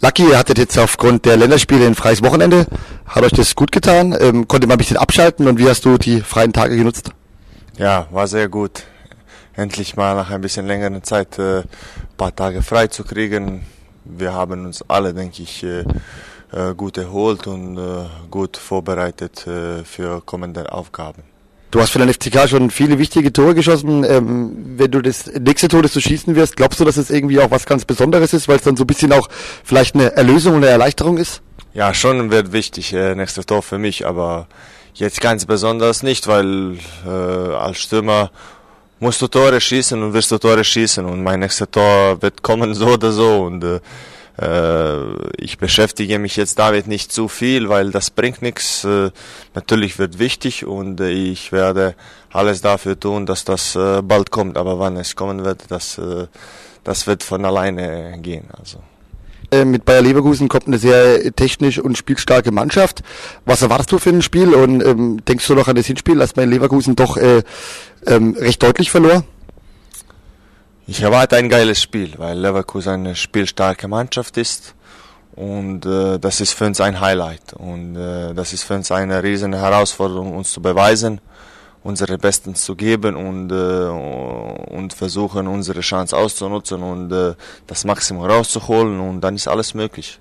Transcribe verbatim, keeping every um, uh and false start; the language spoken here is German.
Lucky, ihr hattet jetzt aufgrund der Länderspiele ein freies Wochenende. Hat euch das gut getan? Ähm, konnte man ein bisschen abschalten und wie hast du die freien Tage genutzt? Ja, war sehr gut. Endlich mal nach ein bisschen längerer Zeit äh, ein paar Tage frei zu kriegen. Wir haben uns alle, denke ich, äh, äh, gut erholt und äh, gut vorbereitet äh, für kommende Aufgaben. Du hast für den F C K schon viele wichtige Tore geschossen. Ähm, wenn du das nächste Tor, das du schießen wirst, glaubst du, dass es irgendwie auch was ganz Besonderes ist, weil es dann so ein bisschen auch vielleicht eine Erlösung und eine Erleichterung ist? Ja, schon wird wichtig, äh, nächstes Tor für mich, aber jetzt ganz besonders nicht, weil äh, als Stürmer musst du Tore schießen und wirst du Tore schießen und mein nächstes Tor wird kommen so oder so und äh, ich beschäftige mich jetzt damit nicht zu viel, weil das bringt nichts. Natürlich wird wichtig und ich werde alles dafür tun, dass das bald kommt. Aber wann es kommen wird, das, das wird von alleine gehen. Also. Mit Bayer Leverkusen kommt eine sehr technisch und spielstarke Mannschaft. Was erwartest du für ein Spiel und ähm, denkst du noch an das Hinspiel, dass man in Leverkusen doch äh, ähm, recht deutlich verlor? Ich erwarte ein geiles Spiel, weil Leverkusen eine spielstarke Mannschaft ist und äh, das ist für uns ein Highlight und äh, das ist für uns eine riesige Herausforderung, uns zu beweisen, unsere Besten zu geben und, äh, und versuchen, unsere Chance auszunutzen und äh, das Maximum rauszuholen und dann ist alles möglich.